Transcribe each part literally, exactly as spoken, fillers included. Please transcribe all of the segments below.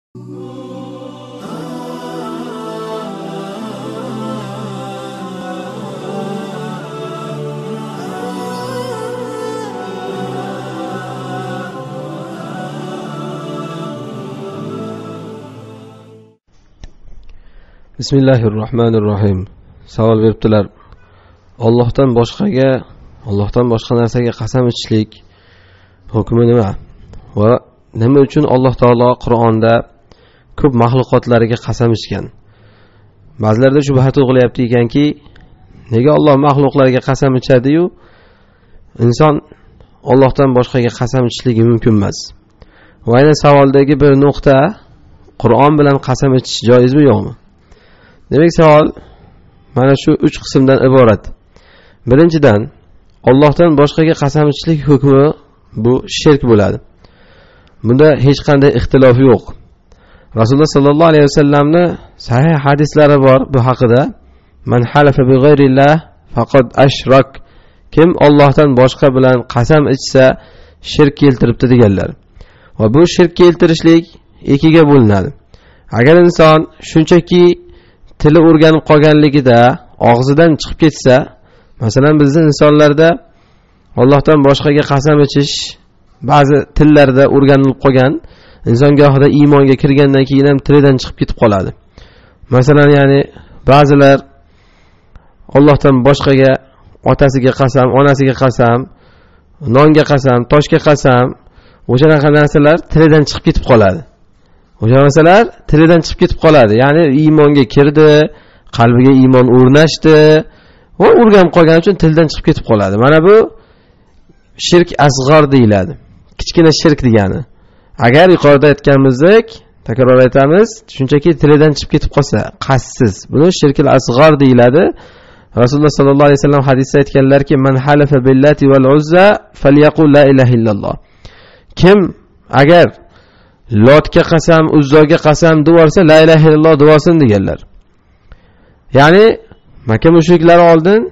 Bismillahirrohmanirrohim. Savol beribdilar. Allohdan boshqaga, Allohdan boshqa narsaga qasam ichishlik hukmi nima? Va nima uchun Alloh taolo Qur'onda ko'p mahluqotlariga qasam ichgan? Ba'zilarda shubha tug'ilyapti ekanki, nega Alloh mahluqlarga qasam ichadi-yu, inson Allohdan boshqaga qasam ichishligi mumkin emas. Va aynan savoldagi bir nuqta, Qur'on bilan qasam ichish joizmi yo'qmi? Demak, savol mana shu uch qismdan iborat. Birinchidan, Allohdan boshqaga qasam ichishlik hukmi bu shirk bo'ladi. Bunda hech qanday ixtilof yo'q. Rasululloh sallallohu alayhi vasallamning sahih hadislari bor bu haqida. Man halafa bi g'ayrillah faqad ashrak. Kim Allohdan boshqa bilan qasam ichsa shirk keltiribdi deganlar. Va bu shirk keltirishlik ikkiga bo'linadi. Agar inson shunchaki tili o'rganib qolganligida og'zidan chiqib ketsa, masalan bizning insonlarda Allohdan boshqaga qasam ichish ba'zi tillarda o'rganilib qolgan, inson gohida iymonga kirgandan keyin ham tilidan chiqib ketib qoladi. Masalan, ya'ni ba'zilar Allohdan boshqaga otasiga qasam, onasiga qasam, nonga qasam, toshga qasam, o'shanaqa narsalar tilidan chiqib ketib qoladi. O'sha narsalar tilidan chiqib ketib qoladi. Ya'ni iymonga kirdi, qalbiga iymon o'rnashdi, va o'rganib qolgani uchun tildan chiqib ketib qoladi. Mana bu shirk asg'ar deyiladi. Kichkina shirk degani. Agar yuqorida aytganimizdek, takror aytamiz, shunchaki tilidan chiqib ketib qolsa, qassiz, buni shirkil asg'ar deyiladi. Rasululloh sallallohu alayhi vasallam hadisda aytganlarki, "Man halafa billati val uzza falyaqul la ilaha illalloh." Kim agar Lotga qasam, Uzzoga qasam devorsa, la ilaha illalloh devorsin deganlar. Ya'ni Makka mushriklari oldin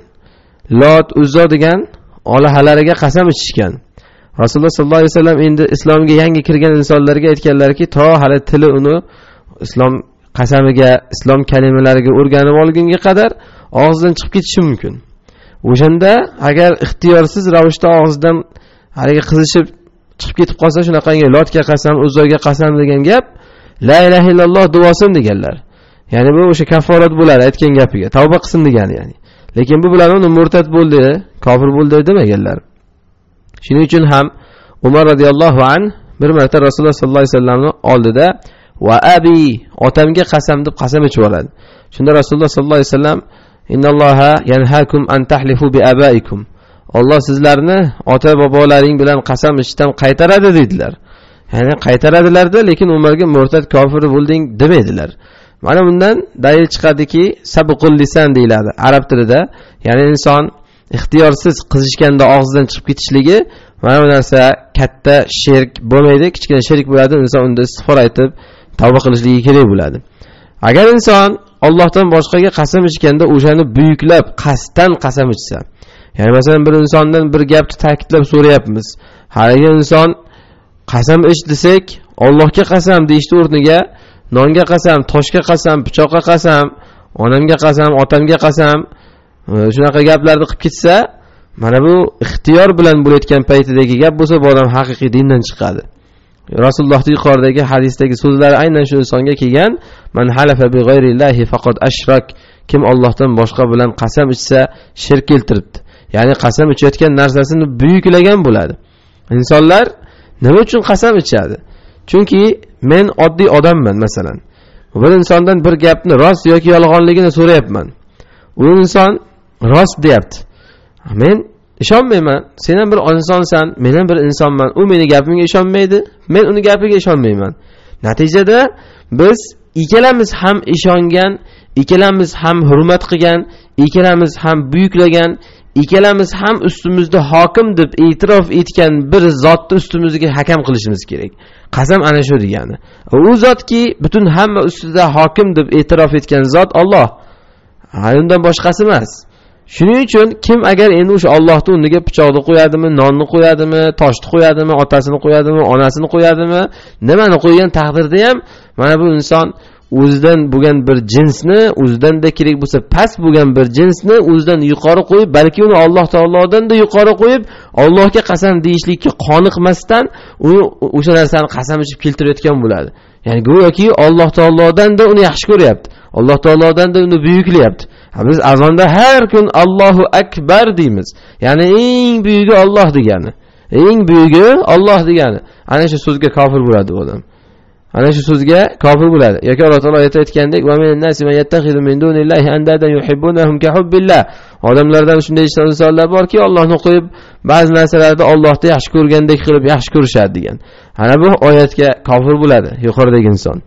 Lot, Uzzo degan olahalariga qasam ichishgan. Rasululloh sallallohu alayhi vasallam endi islomga yangi kirgan insonlarga aytganlarki, to hali tili uni islom qasamiga, islom kalimalariga o'rganib olgunga qadar og'zidan chiqib ketishi mumkin. O'shanda agar ixtiyorsiz ravishda og'zidan haliga qizishib chiqib ketib qolsa, shunaqangi Lotga qasam, Uzzoga qasam degan gap la ilaha illalloh duosin deganlar. Ya'ni bu o'sha kafforat bo'ladi aytgan gapiga, tavba qilsin degani ya'ni. Lekin bu bilan uni murtad bo'ldi, kofir bo'ldi demaganlar. Shuning uchun ham Umar radhiyallohu an bir marta Rasululloh sallallohu alayhi vasallamning oldida va abi, otamga qasam deb qasam ichib oladi. Shunda Rasululloh sallallohu alayhi vasallam innalloha yanhaakum an tahlifu bi abaikum. Alloh sizlarni ota bobolaring bilan qasam ichishdan qaytaradi dedilar. Ya'ni qaytaradilar-da, lekin Umarga murtad kofir bo'lding demaydilar. Mana bundan dalil chiqadiki, sabqul lisan deyiladi arab tilida. Ya'ni inson ixtiyorsiz qizishganda og'zidan chiqib ketishligi, mana bu narsa katta shirk bo'lmaydi, kichkina shirk bo'ladi. Inson unda istig'for aytib tavba qilishligi kerak bo'ladi. Agar inson Allohdan boshqaga qasam ichganda o'shani buyuklab, qasddan qasam ichsa, ya'ni masalan bir insondan bir gapni ta'kidlab so'rayapmiz. Haligi inson qasam ich desak, Allohga qasam deyishni o'rniga nonga qasam, toshga qasam, pichoqqa qasam, onamga qasam, otamga qasam, shunaqa gaplarni qilib ketsa, mana bu ixtiyor bilan bo'layotgan paytidagi gap bo'lsa, bu odam haqiqiy dindan chiqadi. Rasulullohning yuqoridagi hadisdagi so'zlari aynan shu insonga kelgan. Man halafa bi g'ayrillahi faqad ashrak. Kim Allohdan boshqa bilan qasam ichsa, shirk keltiribdi. Ya'ni qasam ichayotgan narsasini buyuklagan bo'ladi. Insonlar nima uchun qasam ichadi? Chunki men oddiy odamman masalan. Bir insondan bir gapni rost yoki yolg'onligini so'rayapman. U inson rost deyapti. Men ishonmayman. Sen ham bir insonsan, men ham bir insonman. U meni gapimga ishonmaydi, men uni gapiga ishonmayman. Natijada biz ikkalamiz ham ishongan, ikkalamiz ham hurmat qilgan, ikkalamiz ham buyuklagan, ikkalamiz ham ustimizda hokim deb e'tirof etgan bir zotni ustimizga hakam qilishimiz kerak. Qasam ana shu degani. U zotki butun hamma ustida hokim deb e'tirof etgan zot Alloh. Undan boshqasi emas. Shuning uchun kim agar endi o'sha Allohning o'rniga pichoqni qo'yadimi, nonni qo'yadimi, toshni qo'yadimi, otasini qo'yadimi, onasini qo'yadimi, nimani qo'ygan taqdirda ham mana bu inson o'zidan bo'lgan bir jinsni, o'zidan-da kerak bo'lsa past bo'lgan bir jinsni o'zidan yuqori qo'yib, balki uni Alloh taolodan-da yuqori qo'yib, Allohga qasam deyishlikka qoniqmasdan uni o'sha narsani qasam ichib keltirayotgan bo'ladi. Ya'ni go'yoki Alloh taolodan-da uni yaxshi ko'ryapti. Alloh taolodan-da uni buyuklayapti. Biz azonda har kun Allohu akbar deymiz. Ya'ni eng buyugi Alloh degani. Eng buyugi Alloh degani. Ana shu so'zga kofir bo'ladi odam. Ana shu so'zga kofir bo'ladi. Yoki Alloh taolo aytayotgandek, "Va minan nasi man yattaxizu min dunillahi andadan yuhibbunahum ka hubbillah." Odamlardan shunday insonlar borki, Allohni qo'yib, ba'zi narsalarda Allohni yaxshi ko'rgandek qilib yaxshi ko'rishadi degan. Ana bu oyatga kofir bo'ladi yuqoridagi inson.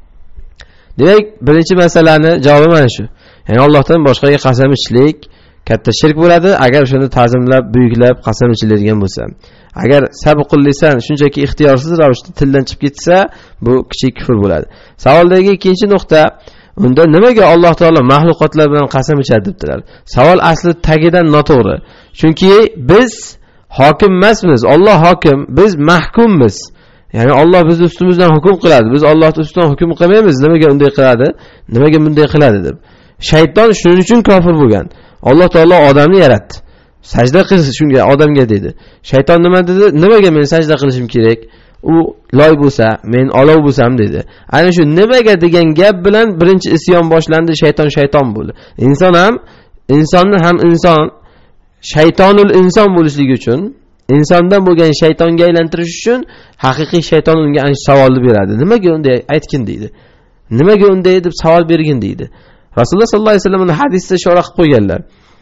Demak, birinchi masalani javobi mana shu. Ya'ni Allohdan boshqaga qasam ichishlik katta shirk bo'ladi, agar shuni ta'zimlab, buyuklab qasam ichiladigan bo'lsa. Agar sabqul lisan shunchaki ixtiyorsiz ravishda tildan chiqib ketsa, bu kichik kufr bo'ladi. Savoldagi ikkinchi nuqta, unda nimaga Alloh taolo mahluqotlar bilan qasam ichadi debdilar? Savol asli tagidan noto'g'ri. Chunki biz hokim emasmiz, Alloh hokim, biz mahkummiz. Ya'ni Alloh biz ustimizdan hukm qiladi. Biz Allohning ustidan hukm qilmaymiz. Nimaga unday qiladi? Nimaga bunday qiladi deb. Shayton shuning uchun kofir bo'lgan. Alloh taolo odamni yaratdi. Sajda qilish shunga odamga dedi. Shayton nima dedi? Nimaga men sajda qilishim kerak? U loy bo'lsa, men olov bo'lsam dedi. Ana shu nimaga degan gap bilan birinchi isyon boshlandi, shayton shayton bo'ldi. Inson ham insonni ham inson shaytonul inson bo'lishligi uchun, insondan bo'lgan shaytonga aylantirish uchun haqiqiy shayton unga ana savolni beradi. Nimaga unday aytgin deydi. Nimaga unday deb savol bergin deydi. Rasululloh sallallohu alayhi vasallam hadisda ishora qilib qo'yganlar.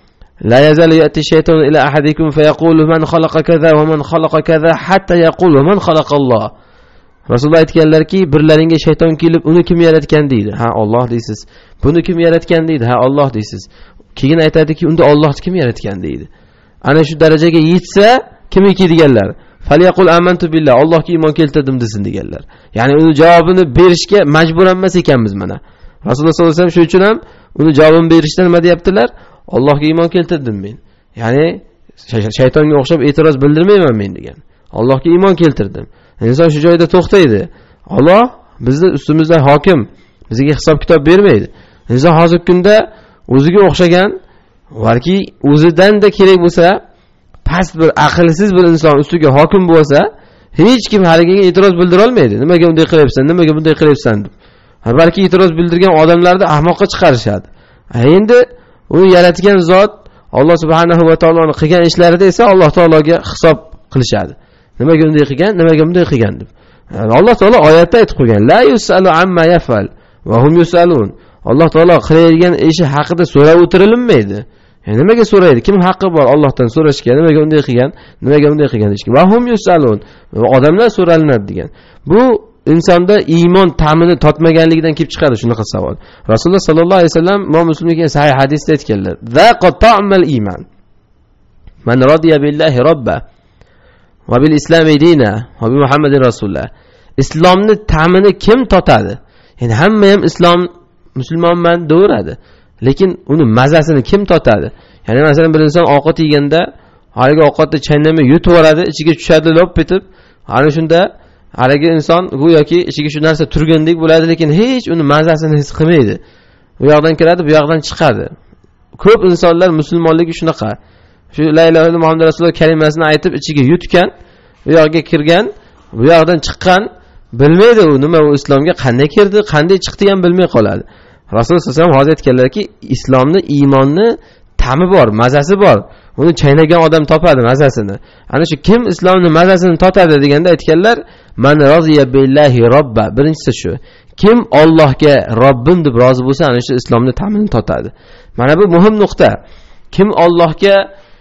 La yazalu yati shaytonu ila ahadikum fayaqulu man khalaqa kaza va man khalaqa kaza hatta yaqulu man khalaqalloh. Rasululloh aytganlarki, birlaringga shayton kelib, uni kim yaratgan deydi. Ha, Alloh deysiz. Buni kim yaratgan deydi. Ha, Alloh deysiz. Keyin aytadiki, unda Allohni kim yaratgan deydi. Ana shu darajaga yetsa, kimiki deganlar. Falyaqul amantu billah, Allohga iymon keltirdim desin deganlar. Ya'ni uni javobini berishga majbur emas ekanmiz mana. Rasululloh sollallohu alayhi vasallam shuning uchun ham uni javobini berishdan nima deyaptilar? Allohga iymon keltirdim men. Ya'ni shaytonga o'xshab e'tiroz bildirmayman men degan. Allohga iymon keltirdim. Inson shu joyda to'xtaydi. Alloh bizni ustimizda hokim, bizga hisob kitob bermaydi. Inson hozirgi kunda o'ziga o'xshagan balki o'zidan-da kerak bo'lsa, past bir aqlsiz bir inson ustiga hokim bo'lsa, hech kim haligiga e'tiroz bildira olmaydi. Nimaga bunday qilyapsan? Nimaga bunday qilyapsan deb. Balki e'tiroz bildirgan odamlarni ahmoqqa chiqarishadi. Endi uni yaratgan zot Alloh subhanahu va taoloning qilgan ishlarida esa Alloh taologa hisob qilishadi. Nimaga bunday qilgan? Nimaga bunday qilgan deb. Alloh taolo oyatda aytib qo'ygan: "La yusalu amma yafal va hum yusalun." Alloh taolo qilayotgan ishi haqida so'rab o'tirilmaydi. Yani nimaga so'raydi? Kim haqqi bor Allohdan so'rashga? Nimaga bunday qilgan? Nimaga bunday qilgan deyishga? Va hum yusalun. Odamlar so'ralinadi degan. Bu insonda iymon ta'mini totmaganligidan kelib chiqadi shunaqa savol. Rasululloh sallallohu alayhi vasallam Imom Muslimga sahih hadisda aytganlar: "Zaqa ta'mal iymon. Man radiya billahi robba va bil islami dina va bi Muhammadin rasulullah." Islomni ta'mini kim totadi? Ya'ni hamma ham islom musulmonman deveradi. Lekin uni mazasini kim totadi? Ya'ni masalan bir inson ovqat yeganda haligi ovqatni chaynamay yutib yuboradi, ichiga tushadi lop etib. Ana shunda haligi inson go'yoki ichiga shu narsa turgandek bo'ladi, lekin hech uni mazasini his qilmaydi. Bu yoqdan kiradi, bu yoqdan chiqadi. Ko'p insonlar musulmonligi shunaqa. Shu la ilaha illalloh Muhammad rasululloh kalimasini aytib ichiga yutgan, bu yoqqa kirgan, bu yoqdan chiqqan, bilmaydi u nima, u islomga qanday kirdi, qanday chiqdi ham bilmay qoladi. Rasululloh sollallohu alayhi vasallam hozir aytganlarki, islomni, iymonni ta'mi bor, mazasi bor. Uni chaynagan odam topadi mazasini. Ana shu kim islomni mazasini totadi deganda aytganlar, man roziya billahi robba. Birinchisi shu. Kim Allohga Robbim deb rozi bo'lsa, ana shu islomni ta'mini totadi. Mana bu muhim nuqta. Kim Allohga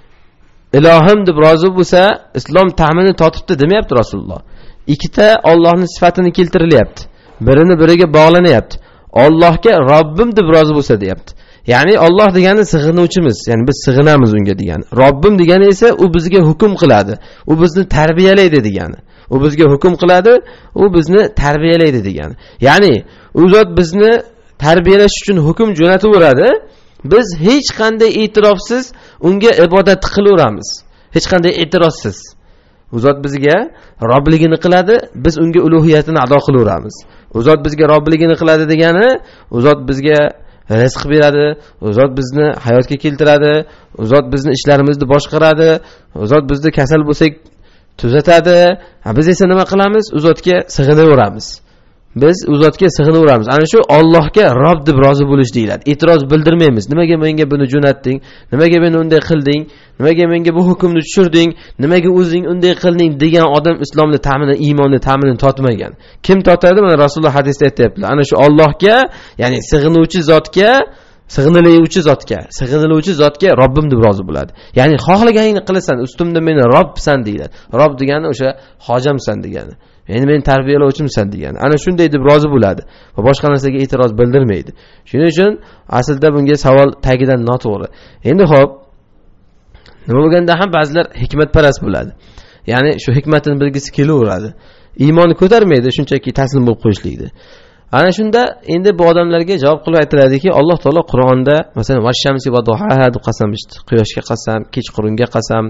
ilohim deb rozi bo'lsa, islom ta'mini totibdi demayapti Rasululloh. Ikkita Allohning sifatini keltirilyapti. Birini biriga bog'lanyapti. Allohga Robbim deb rozi bo'lsa deyapti. Ya'ni Alloh degani sig'inuvchimiz, ya'ni biz sig'inamiz unga degani. Robbim degani esa u bizga hukm qiladi. U bizni tarbiyalaydi degani. U bizga hukm qiladi, u bizni tarbiyalaydi degani. Ya'ni u zot bizni tarbiyalash uchun hukm jo'nataveradi. Biz hech qanday e'tirofsiz unga ibodat qilaveramiz. Hech qanday e'tirofsiz. U zot bizga Robligini qiladi, biz unga ulug'iyatini ado qilaveramiz. U zot bizga Robligini qiladi degani, u zot bizga rizq beradi, u zot bizni hayotga keltiradi, u zot bizni ishlarimizni boshqaradi, u zot bizni kasal bo'lsak tuzatadi. Biz esa nima qilamiz? U zotga sig'inaveramiz. Biz u zotga sig'inaveramiz. Ana shu Allohga Rob deb rozi bo'lish deyiladi. E'tiroz bildirmaymiz. Nimaga menga buni jo'natding? Nimaga meni unday qilding? Nimaga menga bu hukmni tushirding? Nimaga o'zing unday qilding degan odam islomni ta'mini, iymonni ta'minini totmagan. Kim totadi? Mana Rasululloh hadisda aytibdilar. Ana shu Allohga, ya'ni sig'inuvchi zotga, sig'iniluvchi zotga, sig'iniluvchi zotga Robbim deb rozi bo'ladi. Ya'ni xohlaganingni qilasan, ustimda meni Robbsan deyiladi. Robb degani o'sha hojamsan degani. Endi meni tarbiyalovchimsan degani. Ana shunday deb rozi bo'ladi va boshqa narsaga e'tiroz bildirmaydi. Shuning uchun aslida bunga savol tagidan noto'g'ri. Endi xo'p, nima bo'lganda ham ba'zilar hikmatparast bo'ladi. Ya'ni shu hikmatini bilgisi kelaveradi. Iymonni ko'tarmaydi, shunchaki taslim bo'lib qo'yishlikdi. Ana shunda endi bu odamlarga javob qilib aytiladiki, Alloh taolo Qur'onda masalan vash-shamsi va duhaha deb qasam ichdi. Quyoshga qasam, kechqurunga qasam,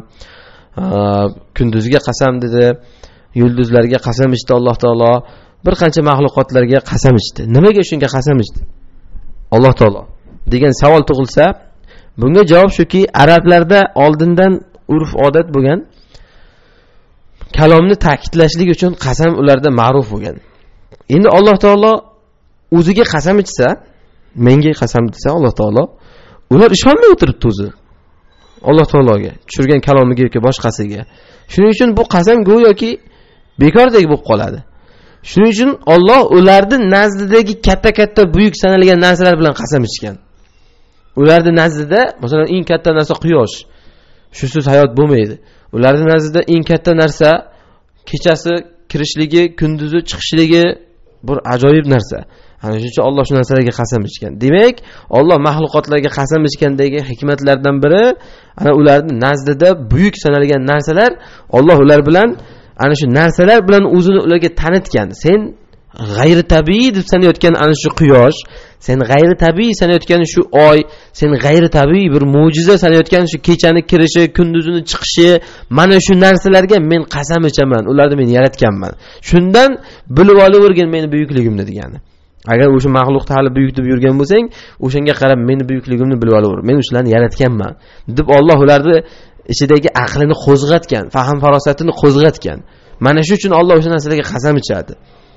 kunduzga qasam dedi. Yulduzlarga qasam ichdi Alloh taolo, bir qancha mahluqotlarga qasam ichdi. Nimaga shunga qasam ichdi Alloh taolo degan savol tug'ilsa, bunga javob shuki, arablarda oldindan urf odat bo'lgan, kalomni ta'kidlashlik uchun qasam ularda ma'ruf bo'lgan. Endi Alloh taolo o'ziga qasam ichsa, menga qasam desa Alloh taolo, ular ishonmay o'tiribdi o'zi Alloh taologa, tushirgan kalomiga yoki boshqasiga. Shuning uchun bu qasam go'yoki bekordek bo'lib qoladi. Shuning uchun Alloh ularning nazdidagi katta-katta buyuk sanalgan narsalar bilan qasam ichgan. Ularning nazdida, masalan, eng katta narsa quyosh. Shusiz hayot bo'lmaydi. Ularning nazdida eng katta narsa kechasi kirishligi, kunduzi chiqishligi bir ajoyib narsa. Ana shuning uchun Alloh shu narsalarga qasam ichgan. Demak, Alloh mahluqotlarga qasam ichgandagi hikmatlardan biri, ana ularning nazdida buyuk sanalgan narsalar, Alloh ular bilan ana shu narsalar bilan o'zini ularga tanitgan. Sen g'ayri tabiiy deb sanayotgan ana shu quyosh, sen g'ayri tabiiy sanayotgan shu oy, sen g'ayri tabiiy bir mo'jiza sanayotgan shu kechani kirishi, kunduzini chiqishi, mana shu narsalarga men qasam ichaman. Ularni men yaratganman. Shundan bilib olavergin meni buyukligimni degani. Agar o'sha maxluqni hali buyuk deb yurgan bo'lsang, o'shanga qarab meni buyukligimni bilib olaver. Men ularni yaratganman deb Alloh ularni ichidagi aqlini qo'zg'atgan, fahm farosatini qo'zg'atgan. Mana shu uchun Alloh o'sha narsalarga qasam ichadi.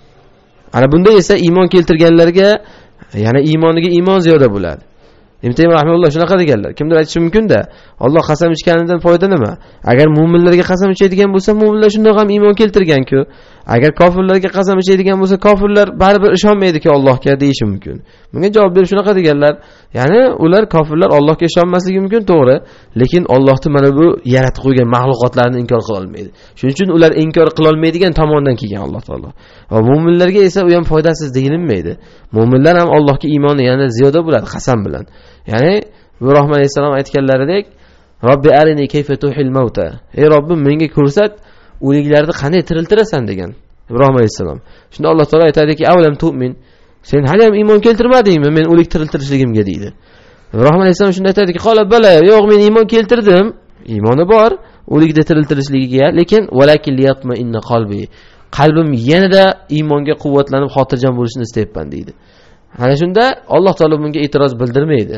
Ana bunda esa iymon keltirganlarga yana iymoniga iymon ziyoda bo'ladi. Ibn Taymiyya rahimahulloh shunaqa deganlar. Kimdir aytishi mumkin-da, Alloh qasam ichganidan foyda nima? Agar mu'minlarga qasam ichadigan bo'lsa, mu'minlar shundoq ham iymon keltirgan-ku. Agar kofirlarga qasam ichadigan bo'lsa, kofirlar baribir ishonmaydi-ku Allohga deyishi mumkin. Bunga javob berib shunaqa deganlar. Ya'ni ular kofirlar Allohga ishonmasligi mumkin, to'g'ri, lekin Allohning mana bu yaratib qo'ygan mahluqotlarini inkor qila olmaydi. Shuning uchun ular inkor qila olmaydigan tomondan kelgan Alloh taolo. Va mu'minlarga esa u ham foydasiz deyilmaydi. Mu'minlar ham Allohga iymoni yana ziyoda bo'ladi qasam bilan. Ya'ni Ibrohim alayhisalom aytganlaridek, Robbi arini kayfa tuhil mauta. Ey Robbim, menga ko'rsat, o'liklarni qanday tiriltirasan degan Ibrohim alayhisalom. Shunda Alloh taolo aytadiki, "Avlam tu'min." Sen hali ham iymon keltirmadingmi men o'lik tiriltirishligimga deydi. Ibrohim alayhisalom shunda aytadiki, "Qola bala, yo'q, men iymon keltirdim." Iymoni bor o'likda tiriltirishligiga, lekin walakin liyatma inna qalbi. Qalbim yanada iymonga quvvatlanib, xotirjam bo'lishini istayapman deydi. Ana shunda Alloh taolo bunga e'tiroz bildirmaydi.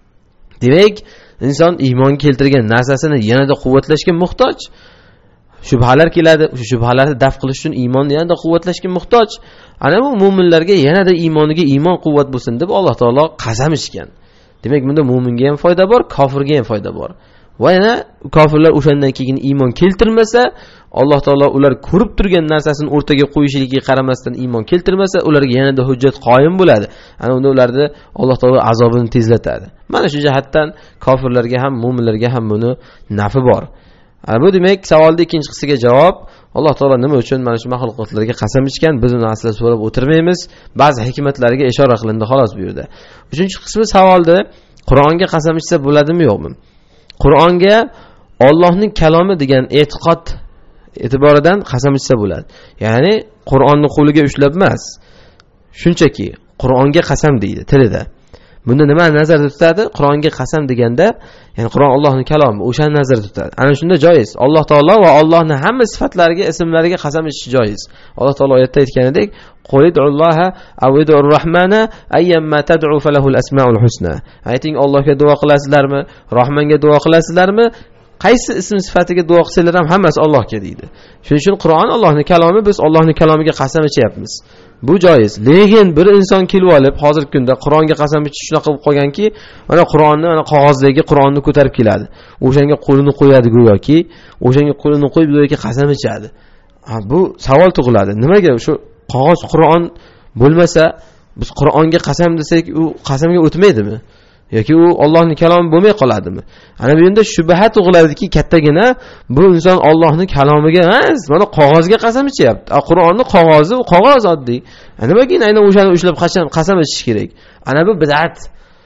Demak, inson iymon keltirgan narsasini yanada quvvatlashga muhtoj. Shubhalar keladi, o'sha shubhalarni daf qilish uchun iymonni yanada quvvatlashga muhtoj. Ana bu mu'minlarga yanada iymoniga iymon quvvat bo'lsin deb Alloh taolo qasam ichgan. Demak, bunda mu'minga ham foyda bor, kofirga ham foyda bor. Va yana kofirlar o'shandan keyin iymon keltirmasa, Alloh taolo ular ko'rib turgan narsasini o'rtaga qo'yishligiga qaramasdan iymon keltirmasa, ularga yanada hujjat qoyim bo'ladi. Ana unda ularni Alloh taolo azobini tezlatadi. Mana shu jihatdan kofirlarga ham, mu'minlarga ham buni nafi bor. Bu demak, savolning ikkinchi qismiga javob, Alloh taolo nima uchun mana shu mahluqotlarga qasam ichgan, biz uni asla so'rab o'tirmaymiz. Ba'zi hikmatlariga ishora qilindi xolos bu yerda. Uchinchi qismi savolda, Qur'onga qasam ichsa bo'ladimi, yo'qmi? Qur'onga Allohning kalomi degan e'tiqod e'tiboridan qasam ichsa bo'ladi. Ya'ni Qur'onni qo'liga ushlab emas, shunchaki Qur'onga qasam deydi tilida. Bunda nima nazarda tutadi? Qur'onga qasam deganda, ya'ni Qur'on Allohning kalomi, o'shani nazarda tutadi. Ana shunda joiz. Alloh taolo va Allohning hamma sifatlariga, ismlariga qasam ichish joiz. Alloh taolo oyatda aytganidek, "Qulidulloha aw idur rahmana ayyamma tad'u falahul asmaul husna." Ayting, Allohga duo qilasizlarmi, Rahmonga duo qilasizlarmi? Qaysi ism sifatiga duo qilsanglar ham hammasi Allohga deydi. Shuning uchun Qur'on Allohning kalomi, biz Allohning kalomiga qasam ichyapmiz. Bu joiz. Lekin bir inson kelib olib, hozirgi kunda Qur'onga qasam ichish shunaqa bo'lib qolganki, mana Qur'onni, mana qog'ozdagi Qur'onni ko'tarib keladi. O'shanga qo'lini qo'yadi go'yoki, o'shanga qo'lini qo'yib go'yoki qasam ichadi. Ha, bu savol tug'iladi. Nimaga shu qog'oz Qur'on bo'lmasa, biz Qur'onga qasam desak, u qasamga o'tmaydimi? yoki u Allohning kalomi bo'lmay qoladimi? Ana bu yerda shubha tug'iladiki, kattagina bu inson Allohning kalomiga emas, mana qog'ozga qasam ichyapti. A Qur'onning qog'ozi, u qog'oz oddiy. Nimaga aynan o'shani ushlab qachon qasam ichish kerak? Ana bu bid'at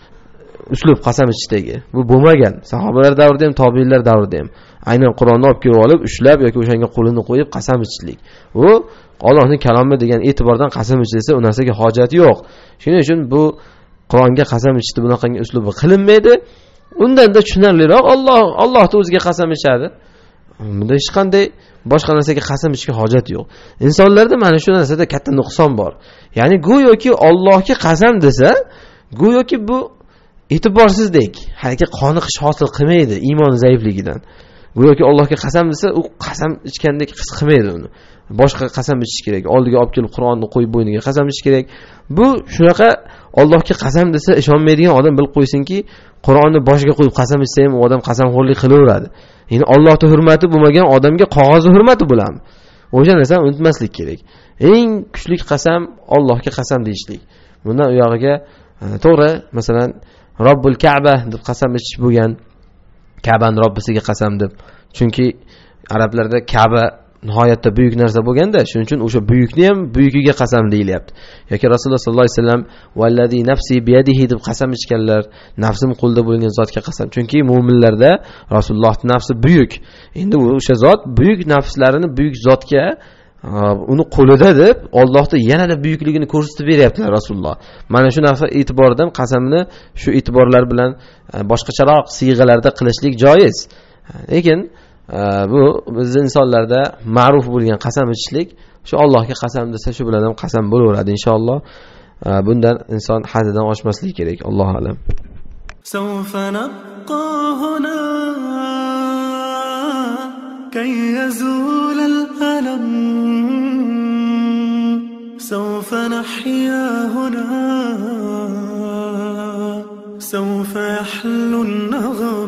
uslub qasam ichishdagi. Bu bo'lmagan. Sahobalar davrida ham, tobiinlar davrida ham. Aynan Qur'onni olib kelib olib, ushlab yoki o'shanga qo'lini qo'yib qasam ichishlik. U Allohning kalomi degan e'tibordan qasam ichilsa, u narsaga hojat yo'q. Shuning uchun bu Qur'onga qasam ichishdi bunaqangi uslubi qilinmaydi. Undan da tushunarliroq, Alloh Allohning o'ziga qasam ichadi. Bunda hech qanday boshqa narsaga qasam ichishga hojat yo'q. Insonlarda mana shu narsada katta nuqson bor. Ya'ni go'yoki Allohga qasam desa, go'yoki bu e'tiborsizdek, haligi qoniqish hosil qilmaydi iymon zaifligidan. Go'yoki Allohga qasam desa, u qasam ichgandek his qilmaydi uni. Boshqa qasam ichish kerak. Oldiga olib kelib Qur'onni qo'yib bo'yniga qasam ichish kerak. Bu shunaqa Allohga qasam desa ishonmaydigan odam bilib qo'ysinki, Qur'onni boshiga qo'yib qasam ichsa ham u odam qasamxo'rlik qilaveradi. Ya'ni Allohning hurmati bo'lmagan odamga qog'ozning hurmati bo'ladimi? O'sha narsani unutmaslik kerak. Eng kuchli qasam Allohga qasam deyishlik. Bundan u yog'iga to'g'ri, masalan, Robbul Ka'ba deb qasam ichish bo'lgan. Ka'baning Robbisiga qasam deb. Chunki arablarda Ka'ba nihoyatda buyuk narsa bo'lganda, shuning uchun o'sha buyukni ham buyukiga qasam deyilyapti. Yoki Rasululloh sollallohu alayhi vasallam vallazi nafsi biyadihi deb qasam ichganlar, nafsim qo'lda bo'lgan zotga qasam. Chunki mu'minlarda Rasulullohning nafsi buyuk. Endi o'sha zot buyuk nafslarini buyuk zotga uni qo'lida deb Allohning yanada buyukligini ko'rsatib beryaptilar Rasululloh. Mana shu narsa e'tiboridan qasamni shu e'tiborlar bilan boshqacharoq siyg'alarda qilishlik joiz. Lekin bu biz insonlarda ma'ruf bo'lgan qasam ichishlik, shu Allohga qasam desa shu bilan ham qasam bo'laveradi inshaalloh. Bundan inson haddidan oshmasligi kerak. Allohu a'lam. Sawfa nabqa huna kay yazul al-alam. Sawfa nahya huna. Sawfa yahlu an-nagham.